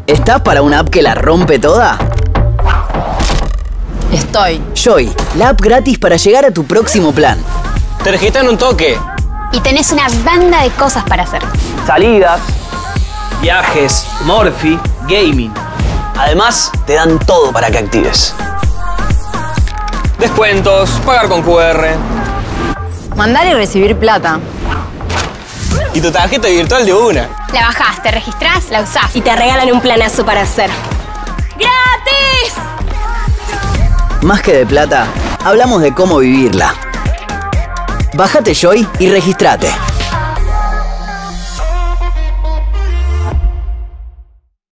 ¿Estás para una app que la rompe toda? Estoy. Joy, la app gratis para llegar a tu próximo plan. Te registran un toque. Y tenés una banda de cosas para hacer. Salidas, viajes, Morphy, gaming. Además, te dan todo para que actives. Descuentos, pagar con QR. Mandar y recibir plata. Y tu tarjeta virtual de una. La bajás, te registrás, la usás. Y te regalan un planazo para hacer. ¡Gratis! Más que de plata, hablamos de cómo vivirla. Bájate Joy y registrate.